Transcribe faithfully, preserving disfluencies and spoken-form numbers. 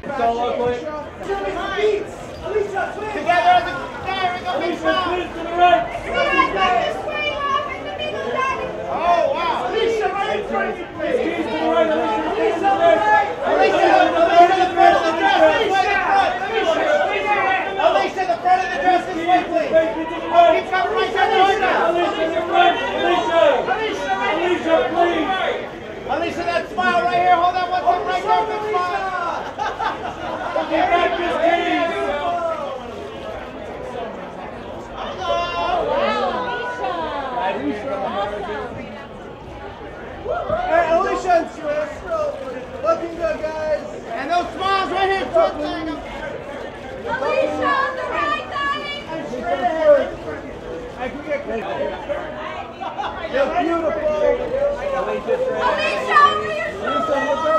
Go locally. Together as a there we go, big shot. Please to the right. Oh wow. Alicia, right in front of you, please. Keys to the right. Alicia, to the right. Alicia, Alicia, the front of the dress this way, the front. Alicia, the front of the dress this way, please. Keep coming right there, right now. Alicia, to the right. Alicia. Alicia, please. Alicia, that smile right here. Hold on one second, right there, big smile. Get back this keys. Hey, Alicia and Swiss, looking good, guys. And those smiles right here, front there. Alicia on the right, darling. And straight ahead. I can get You're beautiful. Alicia, over your shoulder.